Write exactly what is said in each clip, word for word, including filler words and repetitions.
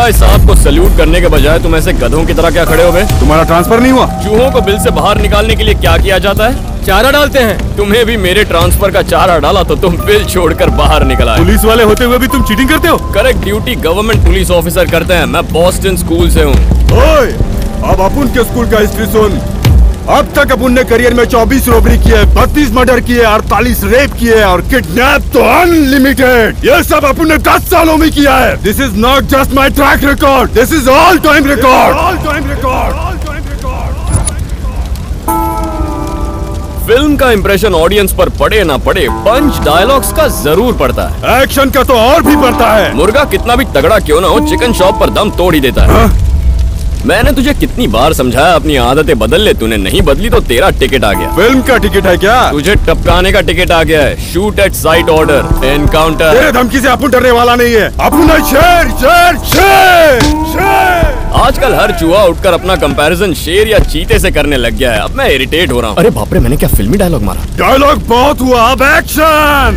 CI साहब को salute करने के बजाय तुम ऐसे गधों की तरह क्या खड़े हो गए? तुम्हारा ट्रांसफर नहीं हुआ? चूहों को बिल से बाहर निकालने के लिए क्या किया जाता है? चारा डालते हैं। तुम्हें भी मेरे ट्रांसफर का चारा डाला तो तुम बिल छोड़कर बाहर निकला। पुलिस वाले होते हुए भी तुम चीटिंग करते हो? Correct duty government police officer करते हैं। मैं बॉस्टन स्कूल से हूँ। ओए, अब अपुन के स्कूल का हिस्ट्री सुन। अब तक अपुन ने करियर में चौबीस रॉबरी किए, बत्तीस मर्डर किए, अड़तालीस रेप किए और किडनैप तो अनलिमिटेड। ये सब अपुन ने दस सालों में किया है। This is not just my track record, this is all time record. All time record. Film का इंप्रेशन ऑडियंस पर पड़े ना पड़े, पंच डायलॉग्स का जरूर पड़ता है। एक्शन का तो और भी पड़ता है। मुर्गा कितना भी तगड़ा क्यों ना हो, चिकन शॉप पर दम तोड़ ही देता है। हा? मैंने तुझे कितनी बार समझाया अपनी आदतें बदल ले, तूने नहीं बदली तो तेरा टिकट आ गया। फिल्म का टिकट है क्या? तुझे टपकाने का टिकट आ गया है। Shoot at sight order, encounter. तेरे धमकी से अपुन डरने वाला नहीं है। अपुन है शेर, शेर, शेर, शेर। आजकल हर चूहा उठकर अपना कंपैरिजन शेर या चीते से करने लग गया है। अब मैं इरिटेट हो रहा हूँ। अरे बाप रे, मैंने क्या फिल्मी डायलॉग मारा? डायलॉग बहुत हुआ, अब एक्शन।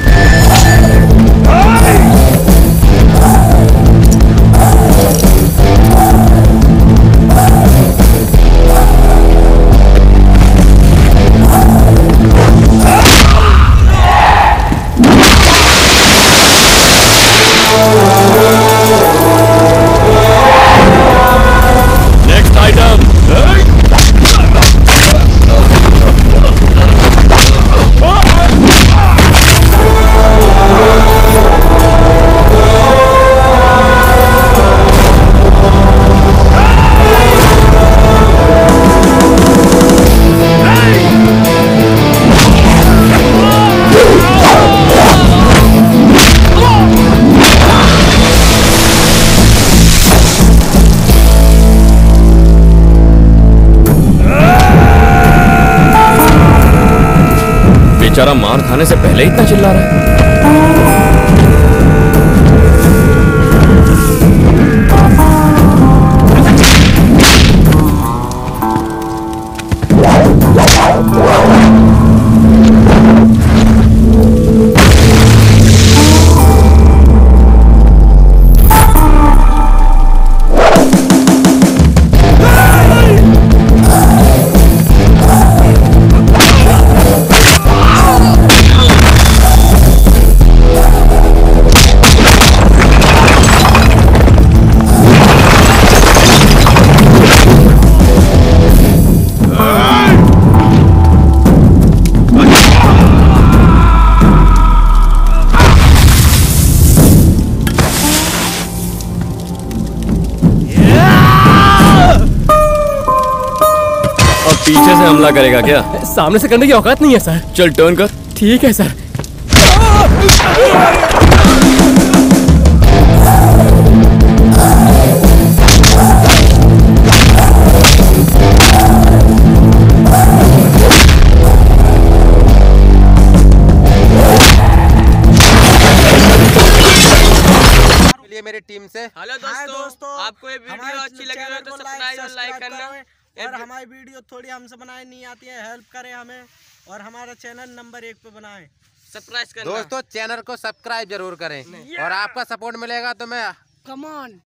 बेचारा मार खाने से पहले इतना चिल्ला रहा है। पीछे से हमला करेगा क्या? सामने से करने की औकात नहीं है सर। चल टर्न कर। ठीक है सर। मेरी टीम से हेलो दोस्तों, दोस्तों आपको ये वीडियो अच्छी लगी हो तो सब्सक्राइब और लाइक करना। और हमारी वीडियो थोड़ी हमसे बनाए नहीं आती है, हेल्प करें हमें और हमारा चैनल नंबर एक पे बनाएं। सब्सक्राइब करना दोस्तों, चैनल को सब्सक्राइब जरूर करें और आपका सपोर्ट मिलेगा तो मैं कम ऑन।